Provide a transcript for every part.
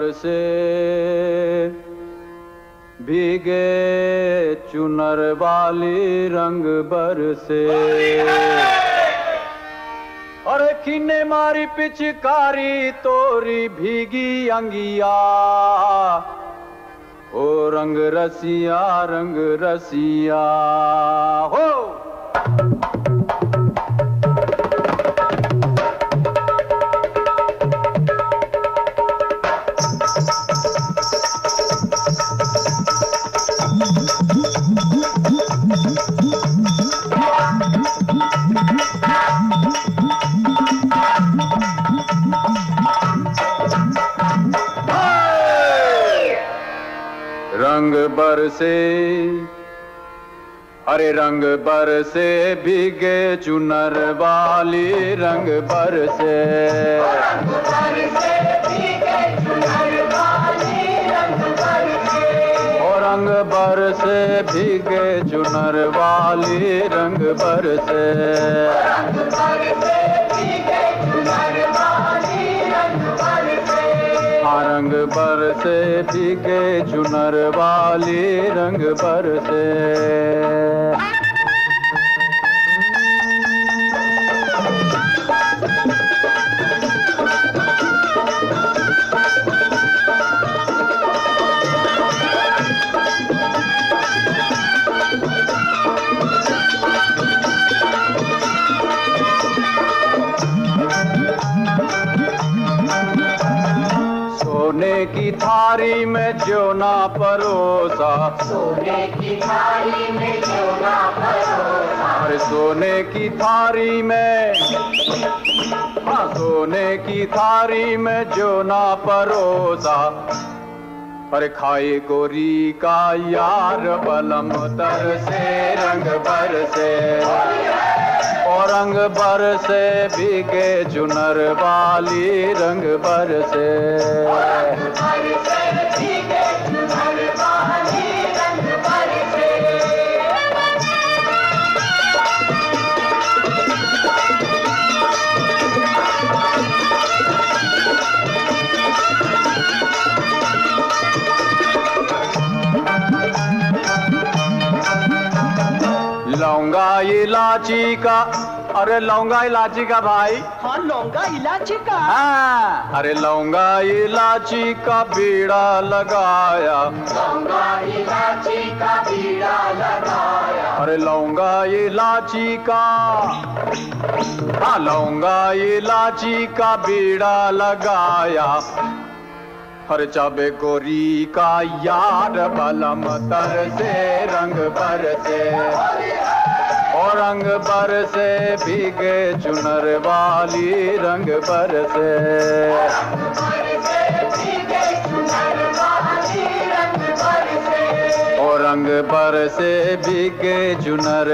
बरसे भीगे चुनर वाली रंग बरसे। अरे किन्ने मारी पिचकारी तोरी भीगी अंगिया, ओ रंग रसिया हो। रंग बरसे, अरे रंग बरसे भीगे चुनर वाली रंग बरसे। रंग बरसे भीगे चुनर वाली रंग बरसे। और रंग बरसे भीगे चुनर वाली रंग बरसे। रंग बरसे भीगे चुनर वाली रंग बरसे। रंग बरसे भीगे चुनर वाली रंग बरसे। सोने की थारी में ज्योना परोसा, सोने की थारी में ज्योना परोसा। अरे सोने की थारी में, हाँ सोने की थारी में ज्योना परोसा। अरे खाए गोरी का यार बलम तर से रंग बरसे। और रंग बरसे भीगे चुनर वाली रंग बरसे। रंग बरसे भीगे चुनर वाली रंग बरसे। लौंगा इलाची का, अरे लौंगा इलाची का भाई। हाँ लौंगा इलायची का। हाँ अरे लौंगा इलाची का बीड़ा लगाया। लौंगा इलायची का बीड़ा लगाया। अरे लौंगा इलाची का, हाँ लौंगा इलाची का बीड़ा लगाया। हर चाबे गोरी का यार बलम तर से रंग बरसे। और रंग बरसे भीगे चुनर वाली रंग बरसे। रंग बरसे भीगे चुनर वाली रंग बरसे। और रंग बरसे भीगे चुनर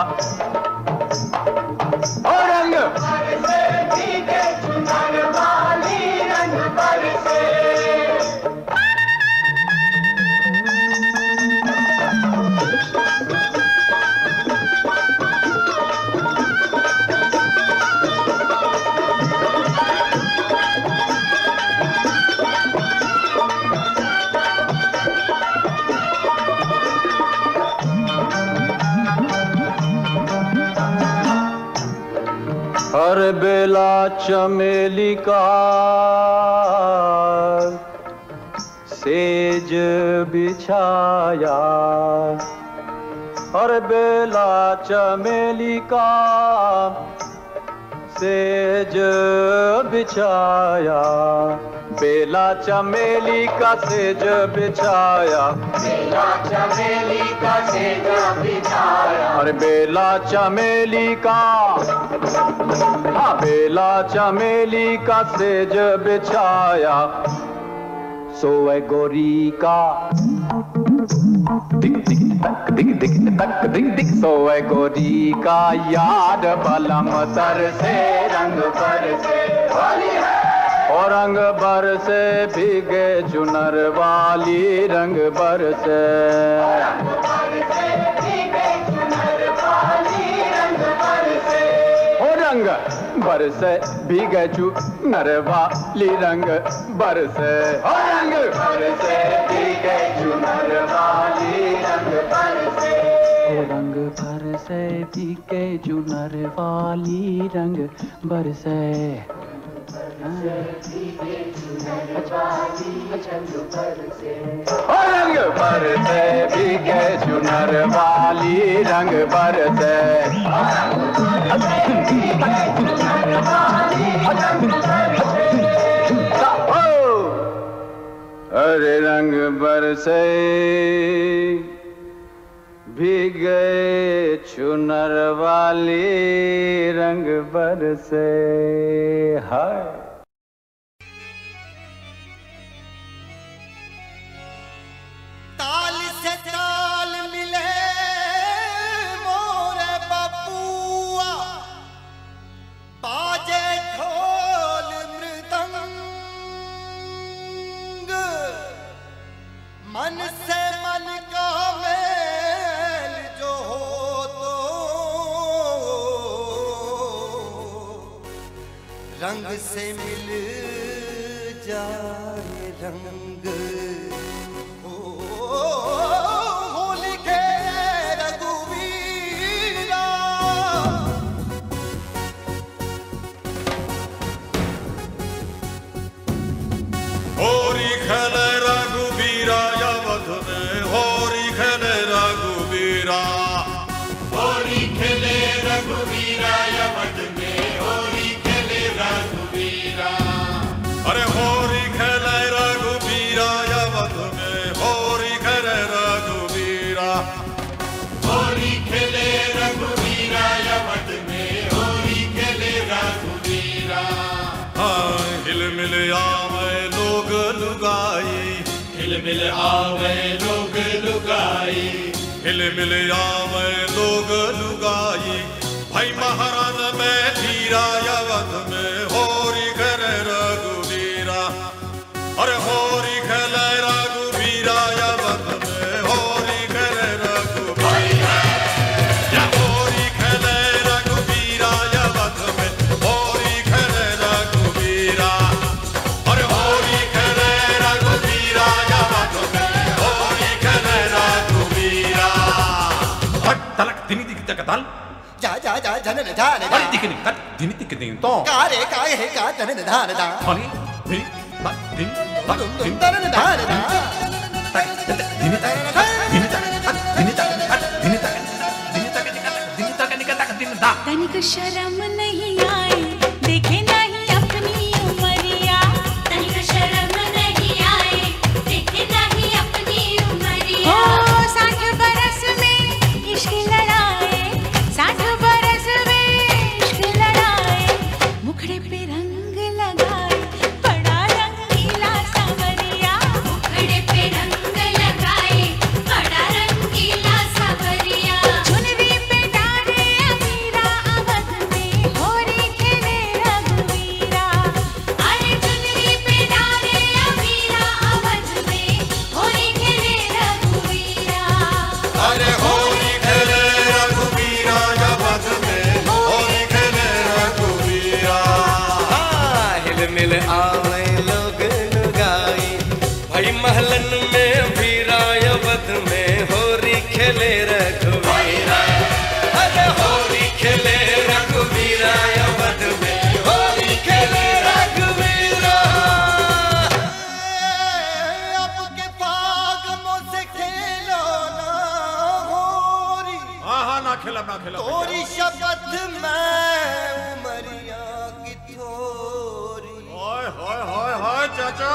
और रंग बरसे भीगे चुनर वाली रंग बरसे। हर बेला चमेली का सेज बिछाया। हर बेला चमेली का सेज बिछाया। बेला चमेली का सेज बिछाया। बेला चमेली का सेज बिछाया। अरे बेला चमेली का, हाँ बेला चमेली का सेज बिछाया। सोए गोरी का दिक दिक तक दिक दिक तक दिक दिक। सोए गोरी का याद बलम तर से रंग बरसे। और रंग बरसे भीगे चुनर वाली रंग बरसे। रंग बरसे भीगे चुनर वाली रंग बरसे। और रंग बरसे भीगे चुनर वाली रंग बरसे, रंग बरसे भीगे चुनर वाली रंग बरसे, रंग बरसे भीगे चुनर वाली रंग बरसे, रंग बरसे भीगे चुनर वाली रंग बरसे, अरे रंग बरसे भीगे चुनर वाली रंग बरसे। हाय ताल से ताल मिले मोरे बबुआ, बाजे ढोल मृदंग, मन से मन का मेल जो हो तो रंग से मिल जाए रंग, होली के रघुवीरा, होरी खेले रघुवीरा अवध में, होरी खेले रघुवीरा, होली खेले रघुवीरा अवध में, होली खेले रघुवीरा, अरे होरी खेले रघुवीरा अवध में, होरी खेले रघुवीरा, होली खेले रघुवीरा अवध में, होली खेले रघुवीरा, हाँ हिल मिल आवे लोग लुगाई, हिल मिल आवे लोग लुगाई, हिल मिल आवे लोग लुगाई, भाई महाराज में धीरा अवध में, होरी खेले रघुवीरा, अरे होरी खेले रघुवीरा अवध में, होरी खेले रघुवीरा, होरी खेले रघुवीरा अवध में, होरी खेले रघुवीरा, अरे होरी खेले रघुवीरा अवध में, होरी खेले रघुवीरा। हट तलक दिनी दिख तक ताल जा जा जा जनन धान दा, अरे दिखनी कट दिनी दिख दिन तो कारे काय है का जनन धान दा, अरे दिनी तक दिन तक दुम दिन दुम तरन धान दा, दिनी तक दिनी तक दिनी तक दिनी तक दिनी तक दिनी तक दिनी तक दिन दा तनिक शर्म नहीं आए, देखे नहीं अपनी उमरिया, तनिक शर्म नहीं आए, देखे नहीं अपनी उमरिया, ओ 60 बरस में इश्क लड़ाए, 60 बरस में इश्क लड़ाए, मुखड़े पे रंग लगाए, बड़ा रंगीला सांवरिया, मुखड़े पे रंग लगाए, बड़ा रंगीला सांवरिया, चुनरी पे डाले अबीरा अवध में, होरी खेले रघुवीरा, अरे चुनरी पे डाले अबीरा अवध में, होरी खेले रघुवीरा, अरे होरी खेले रघुवीरा अवध में, होरी खेले रघुवीरा, हिल मिल आवे लोग लुगाई, भाई महलन में भीरा अवध में, होरी खेले रघुवीरा, अरे होरी खेले रघुवीरा अवध में, होरी खेले रघुवीरा। अब के फागमों से खेलो ना होरी, हाँ ना खेला तोरी शपथ में उमरिया की थोरी, हाय हाय हाय हाय चाचा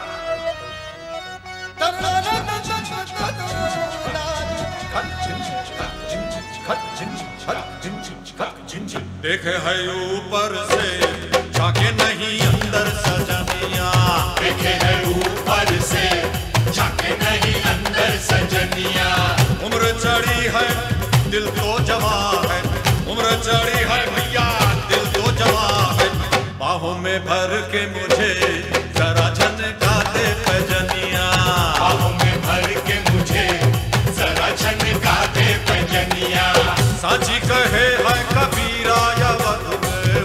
देखे है ऊपर से झाके नहीं अंदर सजनिया, देखे है ऊपर से झाके नहीं अंदर सजनिया, उम्र चढ़ी है दिल तो जवा है, उम्र चढ़ी है भैया दिल तो जवा है, बाहों में भर के मुझे जरा झनका दे पैजनिया, बाहों में भर के मुझे जरा झनका दे पैजनिया, साची कहे है कबीरा अवध में,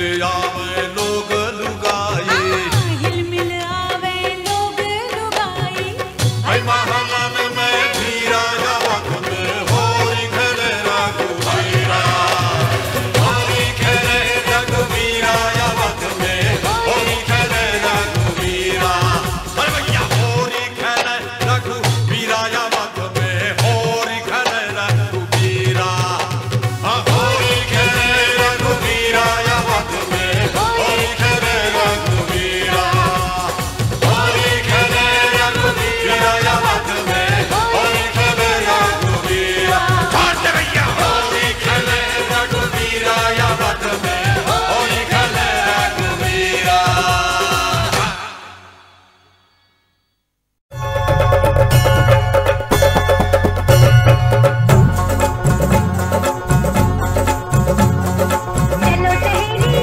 हिलमिल आवे लोग लुगाई, हिलमिल आवे लोग लुगाई। भाई महलन में भीरा या वक्त में होरी खेले रघुवीरा, होरी खेले रघुवीरा या वक्त में होरी खेले रघुवीरा। अरे भैया होरी खेले रघुवीरा या वक्त में होरी खेले रघुवीरा, होरी खेले रघुवीरा या वक्त में होरी खेले रघुवीरा, होरी खेले रघुवीरा या वक्त में होरी खेले रघुवीरा। हट भैया होरी खेले रघुवीरा या वक्त में होरी खेले रघुवीरा। चलो सहेली,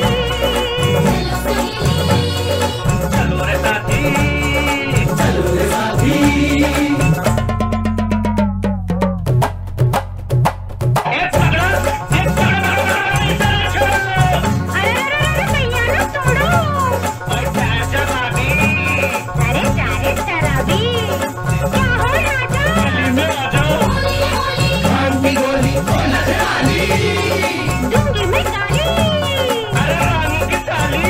चलो चलो रे साथी, चलो रे साथी। एक पकड़ो, एक पकड़ो, अरे भैया ना छोड़ो। और चाचा भाभी, अरे सारे शराबी, क्या हो राजा? में आ जाओ। दूंगी मैं गाली। अरे रानी की साली,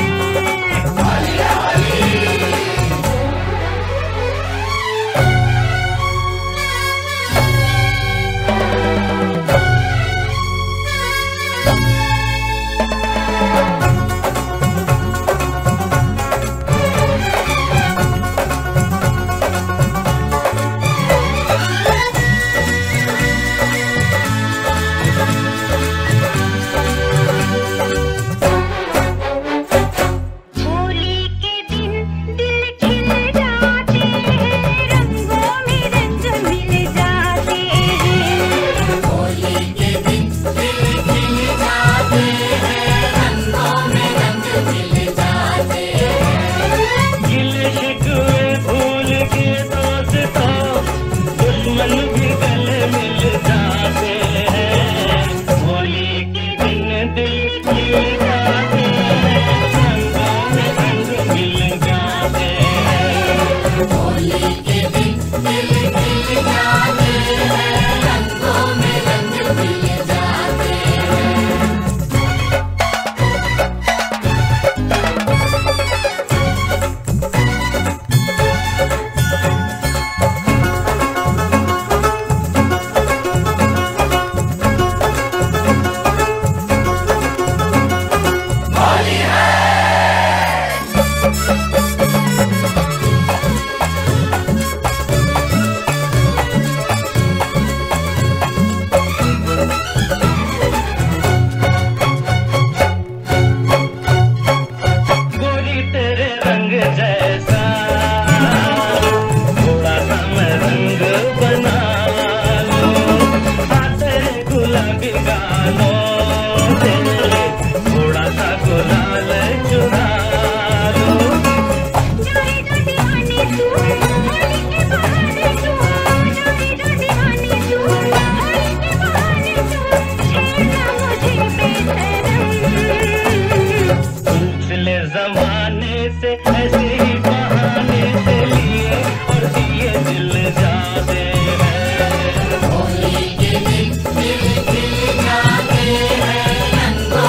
होली के दिन दिल खिल जाते हैं, रंगों में रंग मिल जाते हैं। होली के दिन दिल खिल जाते हैं, रंगों में रंग मिल जाते हैं। गिले शिकवे भूल के दोस्तों, दुश्मन भी गले मिल जाते हैं। होली के दिन दिल खिल जाते हैं, रंगों में रंग मिल जाते हैं। होली के दिन दिल खिल जाते हैं, रंगों में रंग मिल जाते हैं। गोरी तेरे रंग जैसा थोड़ा सा मैं रंग बना लूं, तेरे गुलाबी गालों से थोड़ा सा गुलाल चुरा लूं। जाएगा दीवाने तू, होली के बहाने तू, जाएगा दीवाने तू, होली के बहाने तू, छेड़ा मुझे बेशरम। पिछले जमाने से ऐसे ही बहाने से लिए और दिए दिल जाते हैं। होली के दिन दिल खिल जाते हैं, रंगों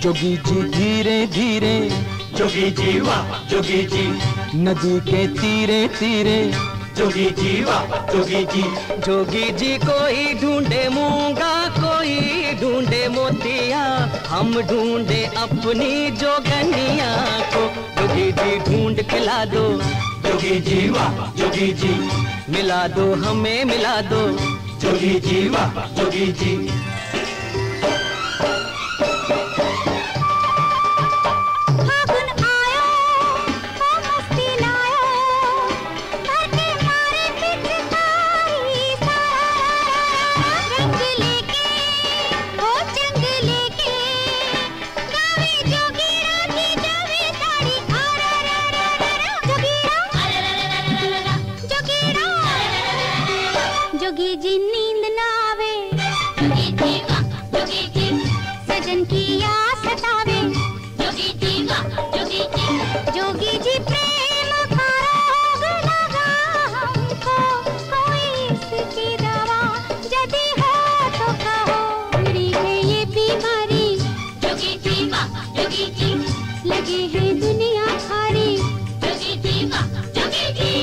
जोगी जी धीरे धीरे, जोगी जी वाह जोगी जी, नदी के तीरे तीरे, जोगी जी वाह जोगी जी। जोगी जी कोई ढूंढे मूंगा, कोई ढूंढे मोतिया, हम ढूंढे अपनी जोगनिया को। जोगी जी ढूंढ खिला दो, जोगी जी वाह जोगी जी, मिला दो हमें मिला दो, जोगी जी वाह जोगी जी। जोगी जी नींद ना आवे, जोगी जी वाह जोगी जी, सजन की याद सतावे, जोगी जी वाह जोगी जी। जोगी जी प्रेम का रोग लगा हमको, कोई इसकी दवा यदि हो तो कहो। बुरी है ये बीमारी, जोगी जी वाह जोगी जी, लगे है दुनिया सारी, जोगी जी वाह जोगी जी।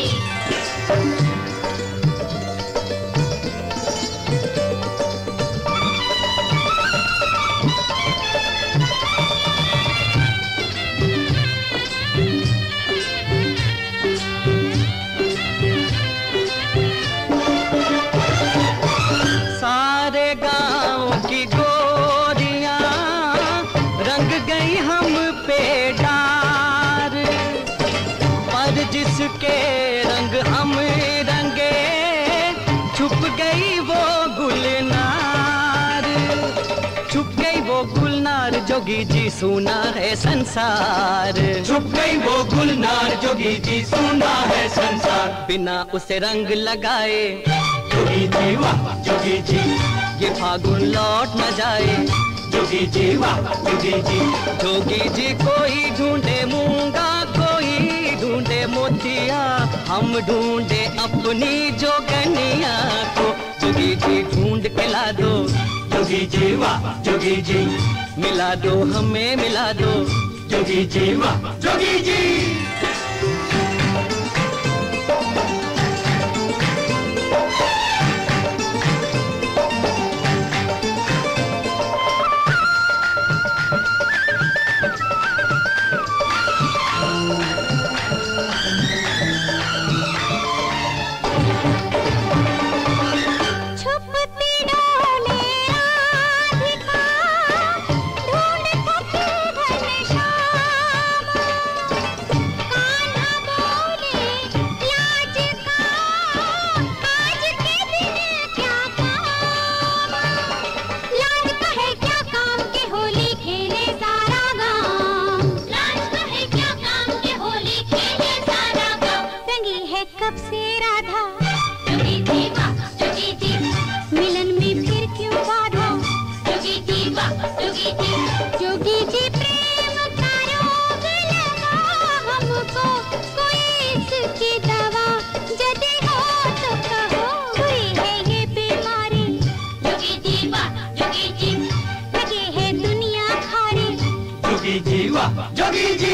जिसके रंग हम रंगे, छुप गई वो गुलनार, छुप गई वो गुलनार। जोगी जी सुना है संसार, छुप गई वो गुलनार, जोगी जी सुना है संसार। बिना उसे रंग लगाए, जोगी जी वाह जोगी जी, ये फागुन लौट न जाए, जोगी जी वाह जोगी जी। जोगी जी कोई ढूंढे मूंगा, कोई ढूंढे मोतिया, हम ढूंढे अपनी जोगनिया को। जोगी जी ढूंढ के ला दो, जोगी जी वाह जोगी जी, मिला दो हमें मिला दो, जोगी जी वाह जोगी जी। कब से राधा, जोगी जी वाह जोगी जी, मिलन में फिर क्यों बाधा, जोगी जी वाह जोगी जी। जोगी जी प्रेम का रोग लगा हमको, कोई इसकी दवा यदि हो तो कहो। हुई है ये बीमारी, जोगी जी वाह जोगी जी, लगे है दुनिया खारी, जोगी जी वाह जोगी जी।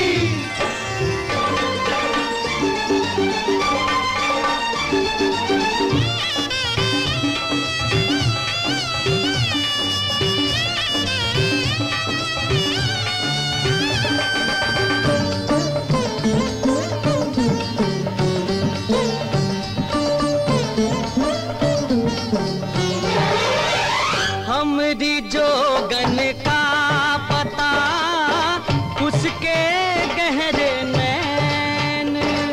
हमरी जोगन का पता, उसके गहरे नैन,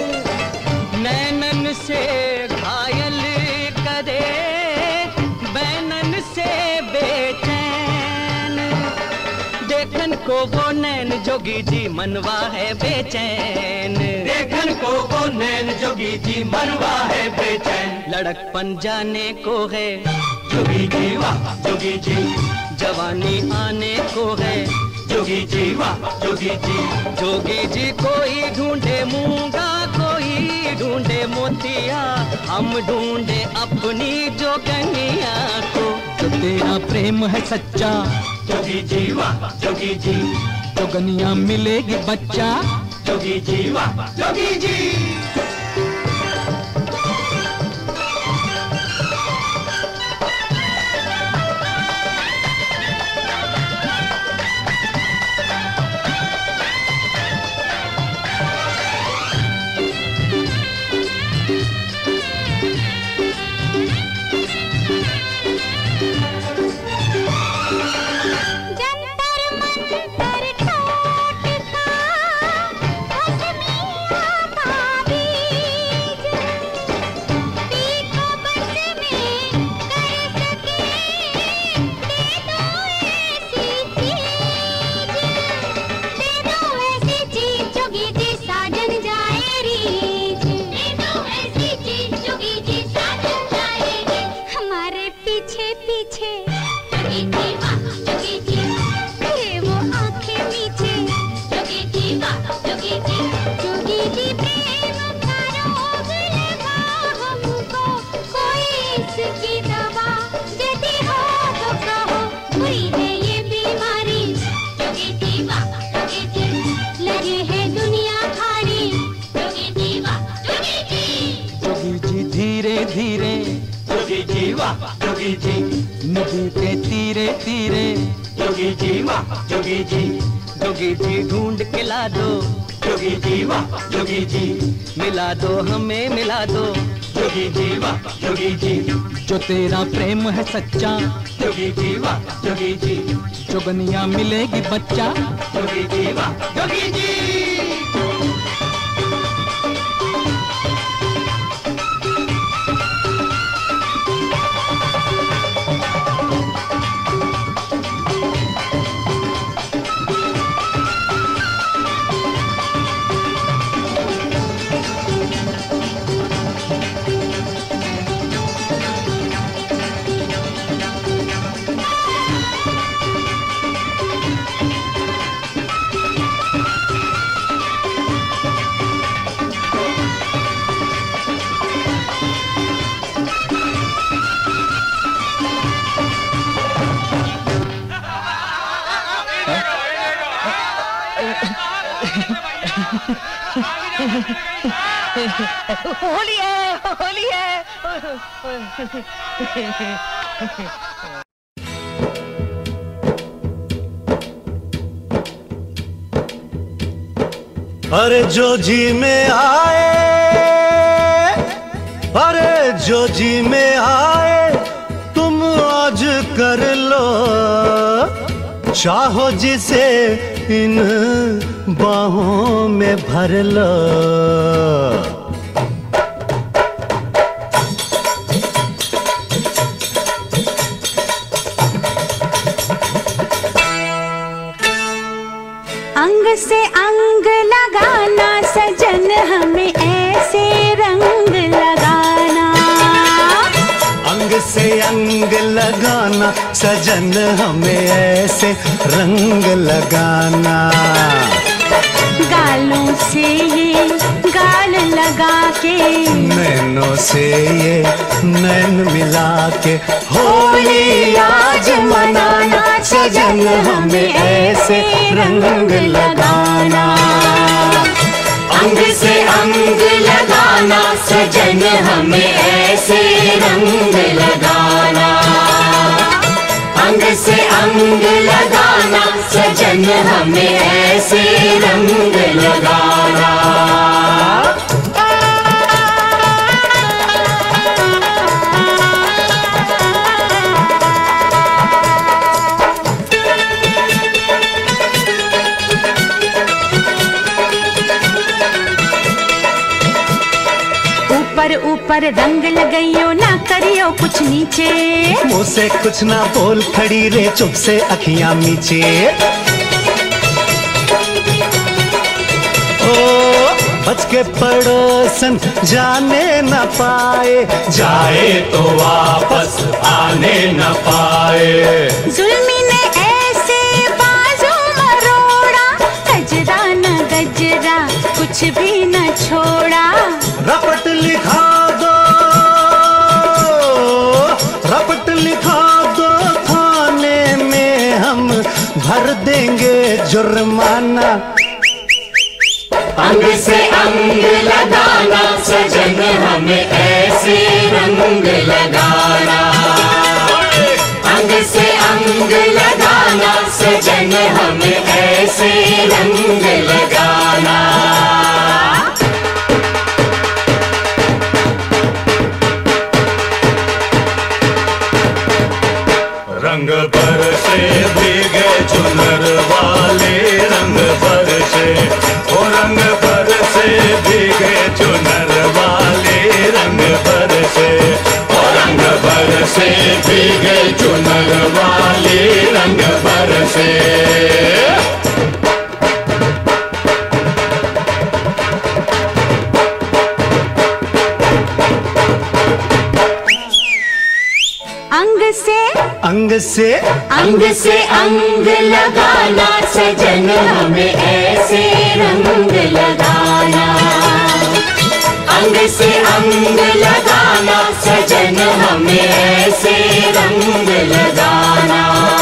नैनन से घायल करे, बैनन से बेचैन। देखन को वो नैन जोगी जी मनवा है बेचैन, देखन को वो नैन जोगी जी मनवा है बेचैन। लड़कपन जाने को है, जोगी जी वाह जोगी जी, जवानी आने को है, जोगी जी वाह जोगी जी। जोगी जी कोई ढूंढे मूंगा, कोई ढूंढे मोतिया, हम ढूंढे अपनी जोगनिया को। तेरा प्रेम है सच्चा, जोगी जी वाह जोगी जी, जोगनिया मिलेगी बच्चा, जोगी जी वाह जोगी जी। जोगी जी नदी के तीरे तीरे, जोगी जी वाह जोगी जी, जोगी जी ढूंढ के ला दो, जोगी जी वाह जोगी जी, मिला दो हमें मिला दो, जोगी जी वाह जोगी जी, जो तेरा प्रेम है सच्चा, जोगी जी वाह जोगी जी, जोगनिया मिलेगी बच्चा, जोगी जी वाह जोगी जी। होली है होली है। अरे जो जी में आए, अरे जो जी में आए तुम आज कर लो, चाहो जिसे इन बाहों में भर लो। अंग से अंग लगाना सजन हमें ऐसे रंग लगाना, अंग से अंग लगाना सजन हमें ऐसे रंग लगाना। गालों से ये गाल लगा के, नैनों से ये नैन मिला के, होली आज मनाना सजन हमें ऐसे रंग लगाना। अंग से अंग लगाना सजन हमें ऐसे रंग लगाना, अंग से अंग लगाना सजन हमें ऐसे रंग लगाना। ऊपर ऊपर रंग लगाइयो ना करियो कुछ नीचे, मुँह से कुछ ना बोल खड़ी रे चुप से अखियां मीचे। ओ बच के पड़ोसन जाने न पाए, जाए तो वापस आने न पाए। जुल्मी ने ऐसे बाजू मरोड़ा, गजरा न गजरा कुछ भी न छोड़ा। रपट लिखा दो, रपट लिखा दो देंगे जुर्माना। अंग से अंग लगाना सजन हमें ऐसे रंग लगाना। अंग से अंग लगाना सजन हमें ऐसे रंग लगाना। रंग बरसे भीगे चुनर वाले, रंग बरसे ओ रंग बरसे भीगे चुनर वाले, रंग बरसे ओ रंग बरसे भीगे चुनर वाले, रंग बरसे। अंग से अंग लगाना सजन हमें ऐसे रंग लगाना। अंग से अंग लगाना सजन हमें ऐसे रंग लगाना।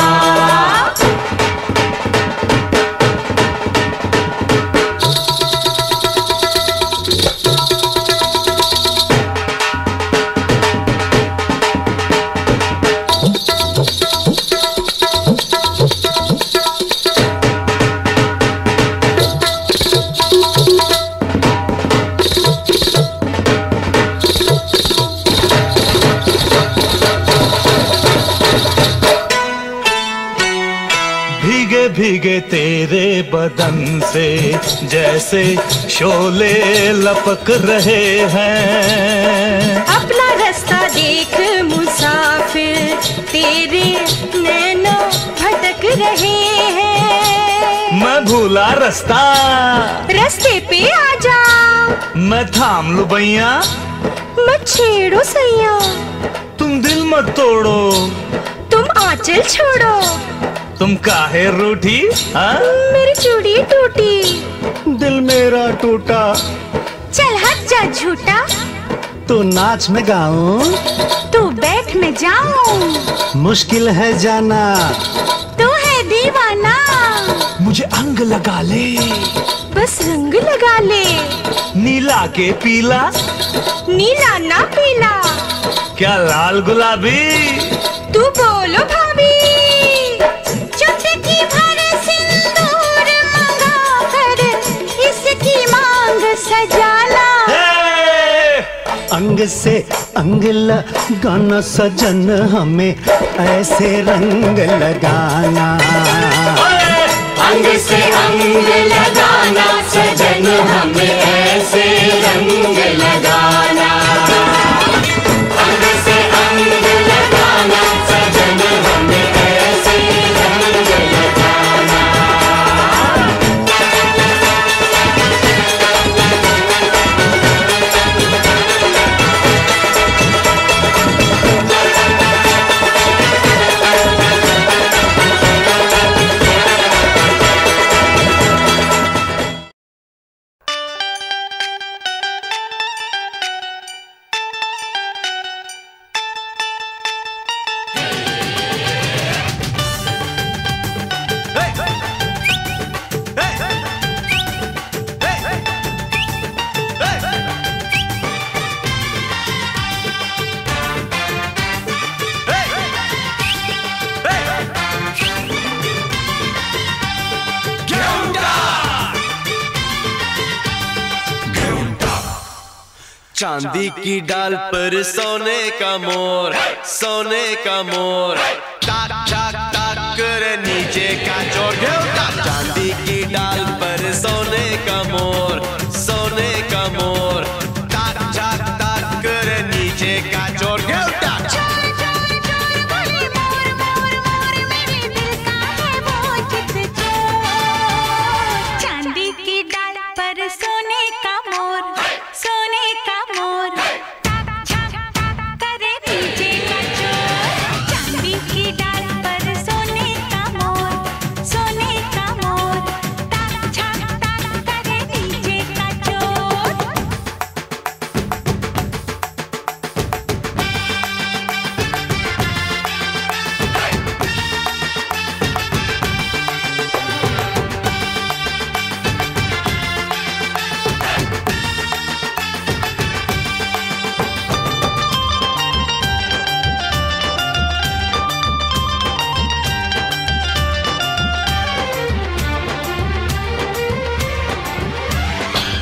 भीगे तेरे बदन से जैसे शोले लपक रहे हैं। अपना रास्ता देख मुसाफिर, तेरे नैनों भटक रहे हैं। मैं भूला रास्ता, रास्ते पे आ जाओ। मैं थाम लूं भैया, मत छेड़ो सैया। तुम दिल मत तोड़ो, तुम आंचल छोड़ो। तुम काहे रूठी? मेरी चूड़ी टूटी, दिल मेरा टूटा। चल हट जा झूठा। तो नाच में गाऊं, तू बैठ में जाऊं। मुश्किल है जाना, तू है दीवाना। मुझे अंग लगा ले, बस रंग लगा ले। नीला के पीला, नीला ना पीला। क्या लाल गुलाबी? तू बोलो भाभी। चुटकी भर सिंदूर मंगा कर इसकी मांग सजाना। अंग से अंग लगाना सजन हमें ऐसे रंग लगाना। अंग से अंग लगाना सजन हमें ऐसे रंग लगाना। अंग से अंग लगाना सजन हमें ऐसे रंग लगाना। चांदी की डाल पर सोने का मोर, सोने का मोर, टाक टाक टाक करे नीचे का चोर। चांदी की डाल पर सोने का मोर, सोने का मोर, टाक टाक टाक करे नीचे का चोर। चांदी की डाल पर सोने का मोर, सोने का मोर, टाक टाक टाक करे नीचे का चोर। चांदी की डाल पर सोने का मोर, सोने का मोर, टाक टाक टाक करे नीचे का चोर।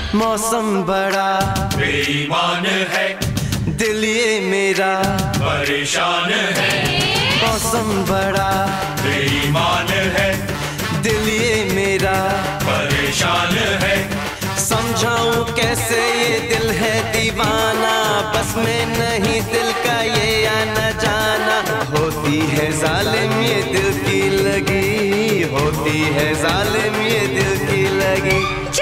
मौसम बड़ा बेईमान है, दिल ये मेरा परेशान है। मौसम बड़ा बेईमान है, दिल ये मेरा परेशान है। समझाऊं कैसे ये दिल है दीवाना, बस में नहीं दिल का ये आना जाना। होती है जालिम ये दिल की लगी, होती है जालिम ये दिल की लगी।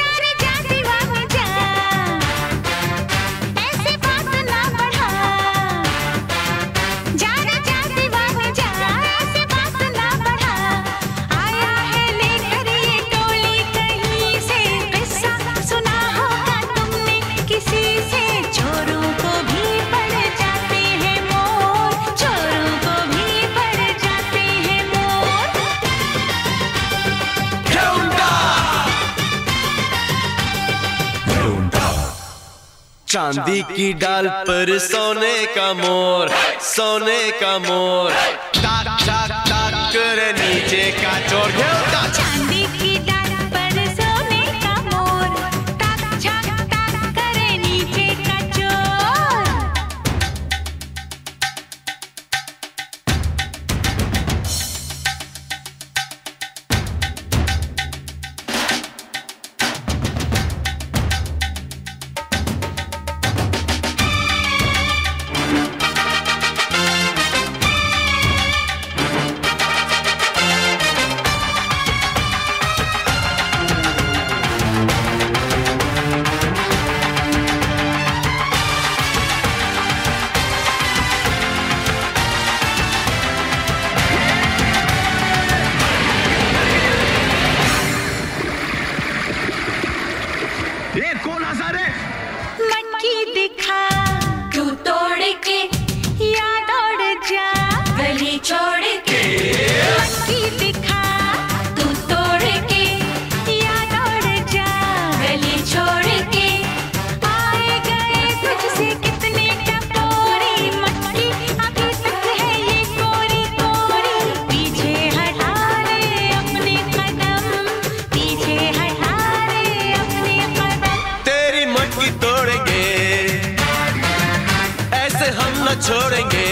चांदी की डाल पर सोने का मोर, सोने का मोर, ताक ताक ताक करे नीचे का चोर। चांदी की डाल पर सोने का मोर, ताक ताक ताक करे नीचे का चोर। मटकी दिखा तू तोड़ के, याद उड़ जा गली छोड़ के। मटकी दिखा तू तोड़ के, याद उड़ जा गली छोड़ के। आए गए तुझसे कितने टपोरी, मटकी अभी तक है ये कोरी कोरी। पीछे हटा रे अपने कदम, पीछे हटा रे अपने कदम। तेरी मटकी तोड़ेंगे ऐसे हम न छोड़ेंगे,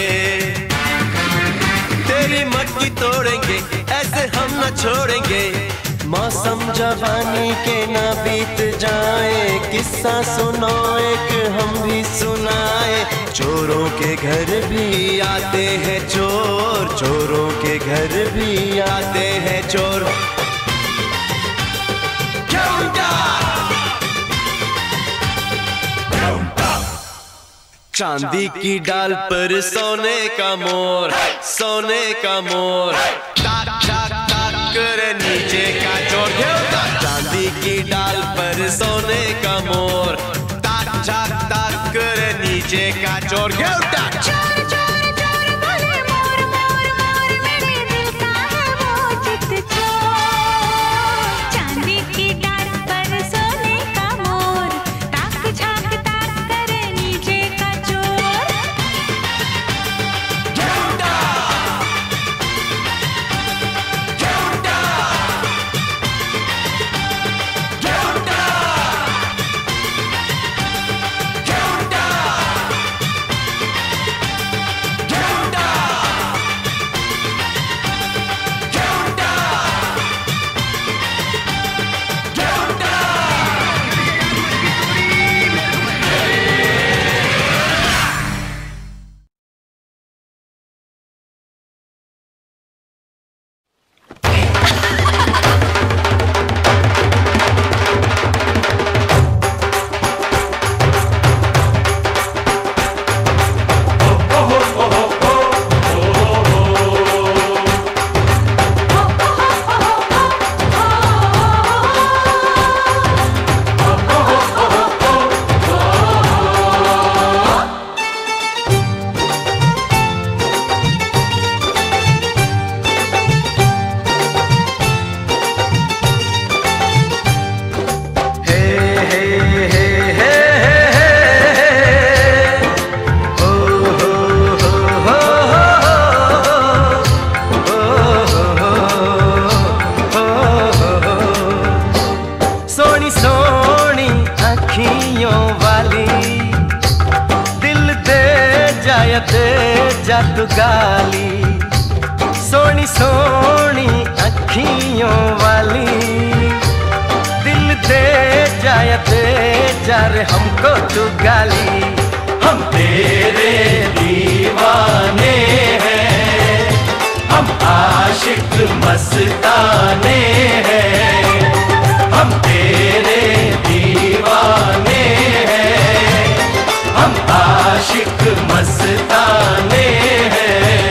तेरी मटकी तोड़ेंगे ऐसे हम न छोड़ेंगे। मौसम जवानी के ना बीत जाए, किस्सा सुनो एक हम भी सुनाए। चोरों के घर भी आते हैं चोर, चोरों के घर भी आते हैं चोर। चांदी की डाल पर सोने का मोर, सोने का मोर, ताक ताक ताक करे नीचे का चोर। चांदी की डाल पर सोने का मोर, ताक ताक ताक करे नीचे का चोर। चोर चोर चोर बोले मोर मोर मोर, मेरे दिल का है वो चित चोर। चांदी की डाल पर सोने का मोर, ताक झाक ताक करे नीचे का चोर। जाए ते जादू गाली, सोनी सोनी अखियों वाली, दिल दे जाए ते जा रे हमको तू गाली। हम तेरे दीवाने हैं, हम आशिक मस्ताने हैं, हम तेरे दीवाने हैं, हम आशिक मस्ताने हैं।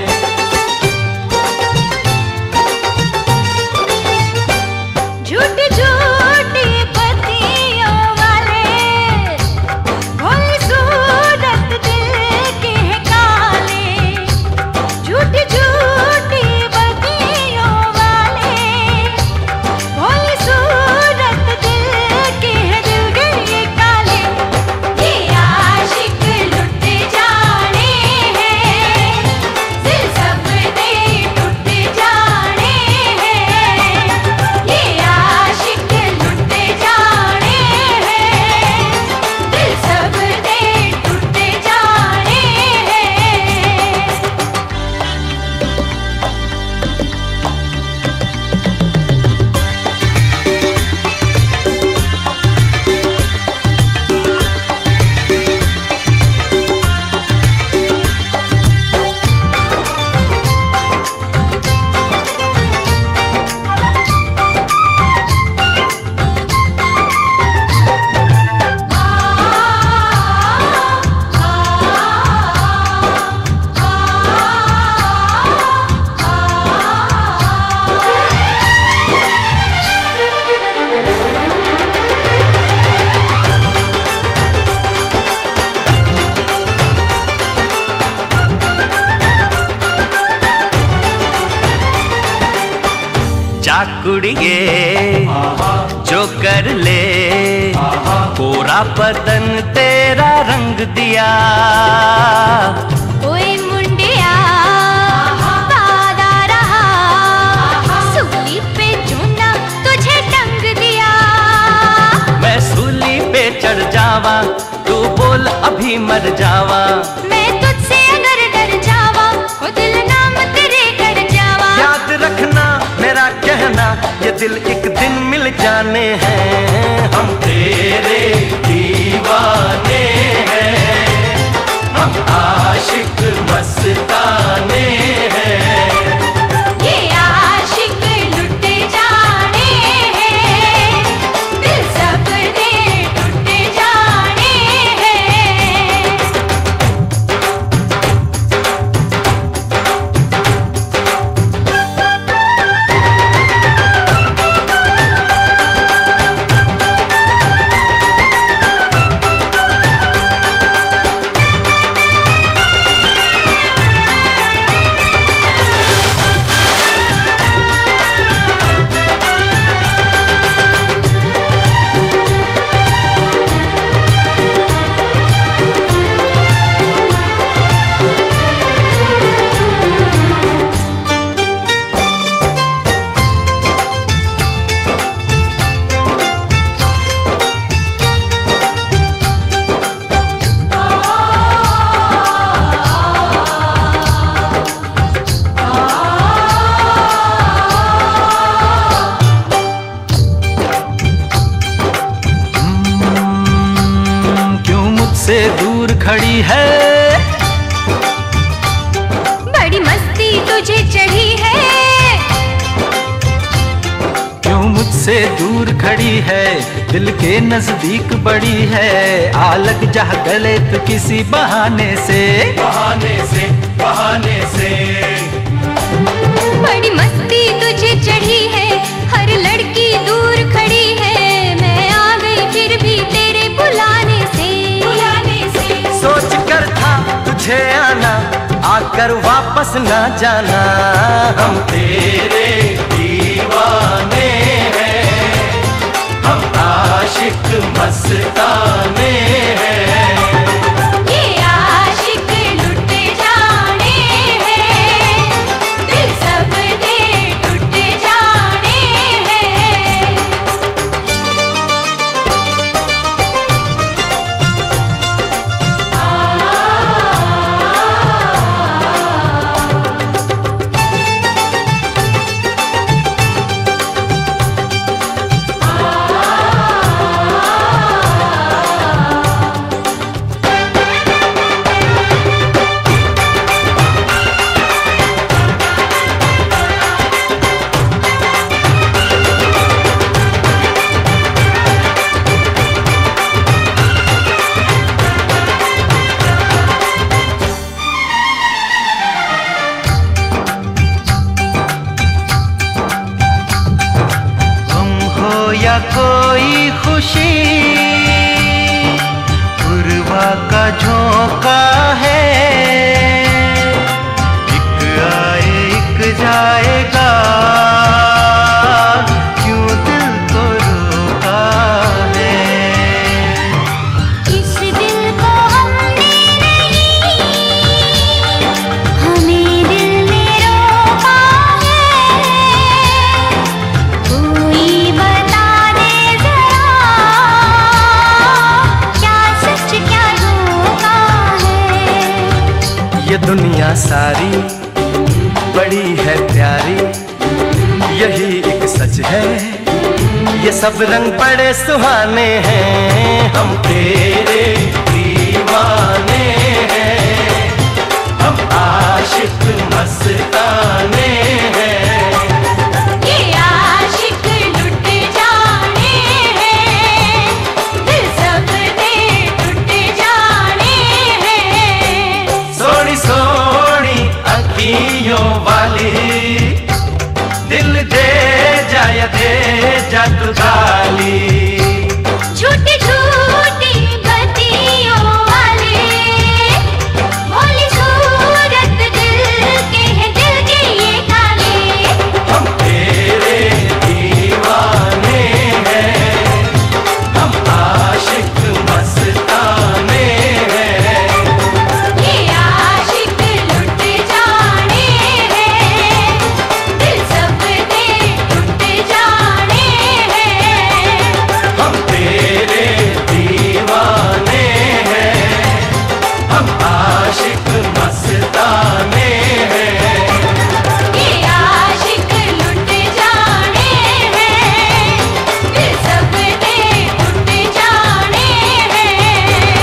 झूठी झूठी पतियों वाले, भोली सूरत दिल के है काले। झूठी झूठी पतियों वाले, भोली सूरत दिल के है दिल के काले। ये आशिक लुट जाने हैं, दिल सब दे टूट जाने हैं। ये आशिक लुट जाने हैं, दिल सब दे टूट जाने हैं। जा कुड़िए जो कर ले, पूरा बदन तेरा रंग दिया। कोई मुंडिया वादा रहा, सूली पे चूना तुझे टंग दिया। मैं सूली पे चढ़ जावा, तू बोल अभी मर जावा। मैं तुझसे अगर डर जावा, ओ दिल नाम तेरे कर जावा। याद रखना मेरा कहना, ये दिल एक दिन मिल जाने हैं। हम तेरे दीवाने हैं, हम आशिक मस्ताने हैं। ये आशिक लुट जाने हैं, दिल सब दे टूट जाने हैं। से दूर खड़ी है, बड़ी मस्ती तुझे चढ़ी है। क्यों मुझसे दूर खड़ी है, दिल के नजदीक बड़ी है। आ लग जा गले तो किसी बहाने से, बहाने से, बहाने से। बड़ी मस्ती तुझे चढ़ी है, हर लड़की दूर खड़ी है। मैं आ गई फिर भी तेरे बुलाने से, बुलाने से। सोच कर था तुझे आना, आकर वापस ना जाना। हम तेरे दीवाने हैं, हम आशिक मस्ताने हैं। ये आशिक लुट जाने हैं, दिल सब दे टूट जाने हैं। आ ये दुनिया सारी बड़ी है प्यारी, यही एक सच है, ये सब रंग बड़े सुहाने हैं। हम तेरे दीवाने हैं, हम आशिक मस्ताने हैं। ये आशिक लुट जाने हैं, दिल सब दे टूट जाने हैं। सोनी सोनी अखियों वाली, दिल दे जा तू गाली। झूठी झूठी बत्तियों वाले, भोली सूरत दिल के हैं, दिल के ये काले। हम तेरे दीवाने हैं, हम आशिक मस्ताने हैं। ये आशिक लुट जाने हैं, दिल सब दे टूट जाने हैं। हम तेरे दीवाने हैं, हम आशिक मस्ताने हैं। ये आशिक लुट जाने हैं, दिल सब दे टूट जाने हैं।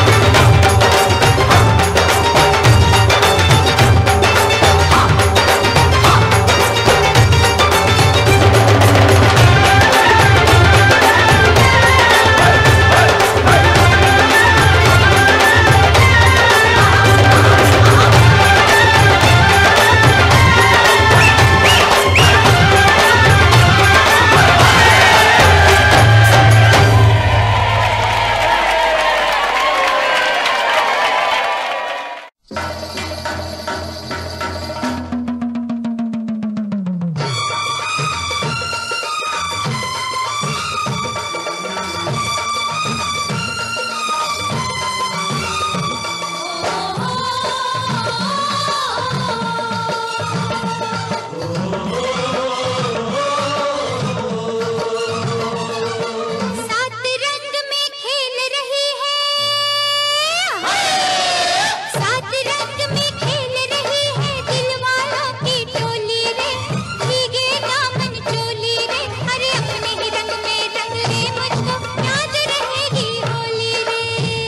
सात रंग में खेल रही है, सात रंग में खेल रही है दिल वालों की टोली रे। भीगे दामन चोली रे, अरे अपने ही रंग में रंग ले, मुझको याद रहेगी होली रे।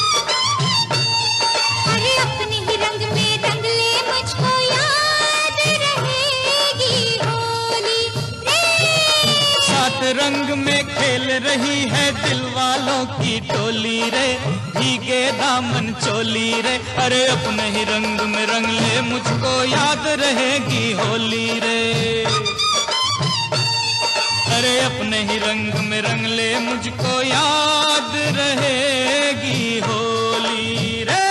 अरे अपने ही रंग में रंग ले, मुझको याद रहेगी होली रे। सात रंग में खेल रही है दिल वालों की टोली रे, भीगे दामन चोली रे। अरे अपने ही रंग में रंग ले, मुझको याद रहेगी होली रे। अरे अपने ही रंग में रंग ले, मुझको याद रहेगी होली रे।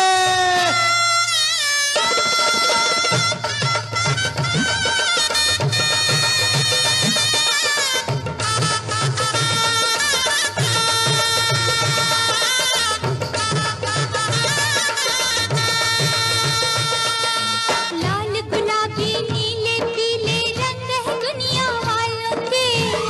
लाल गुलाबी नीले पीले रंग है दुनिया वालों के।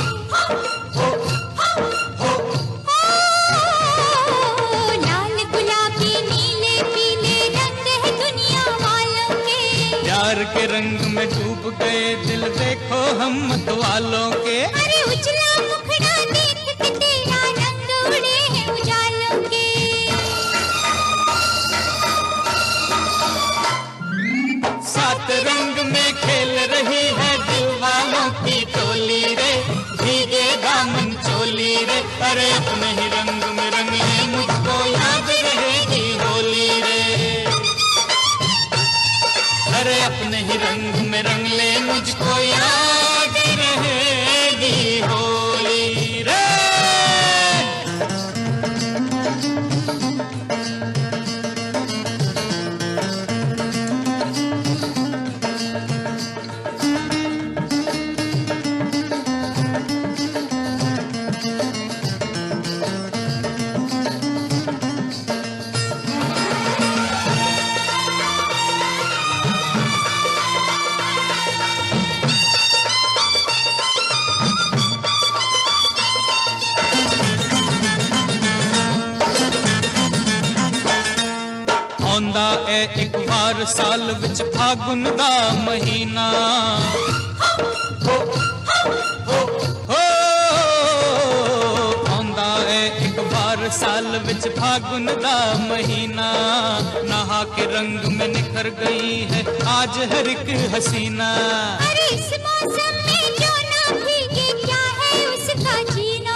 लाल गुलाबी नीले पीले रंग है दुनिया वालों के। प्यार के रंग में डूब गए दिल, देखो हम मत वालों के। अरे उजला मुखड़ा देख के तेरा रंग उड़े हैं उजालों के। सात रंग में खेल रही है दिल वालों की टोली रे, भीगे दामन चोली रे। अरे अपने ही रंग में रंग ले, मुझको याद रहेगी होली रे। अरे अपने ही रंग में रंग ले, मुझको याद रहेगी होली ए एक बार साल विच फागुन दा महीना हो आंदा ए एक बार साल विच फागुन दा महीना नहा के रंग में निखर गई है आज हर एक हसीना। अरे इस मौसम में जो ना भीगे क्या है उसका जीना।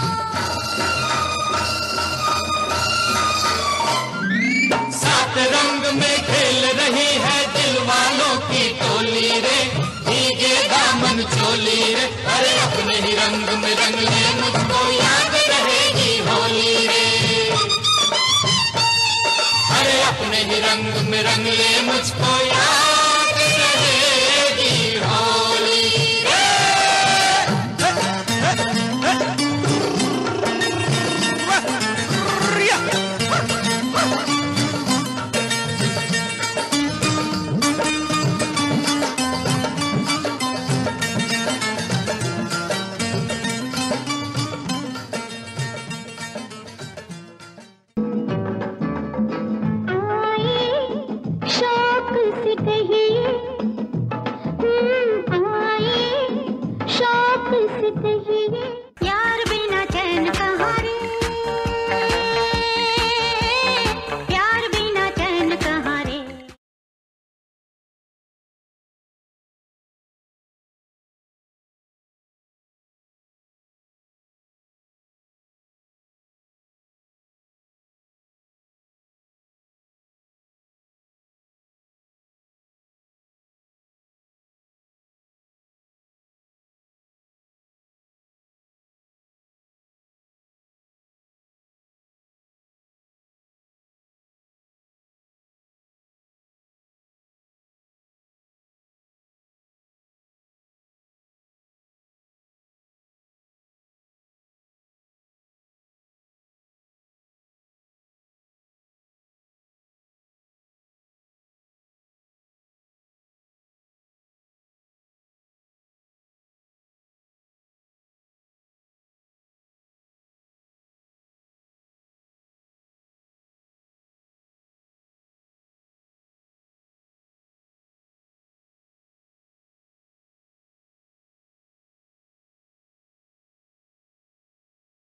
सात रंग में खेल रही है दिल वालों की टोली रे भीगे दामन चोली रे। अरे अपने ही रंग में रंग ले मुझको याद रहेगी होली रे। अरे अपने ही रंग में रंग ले मुझको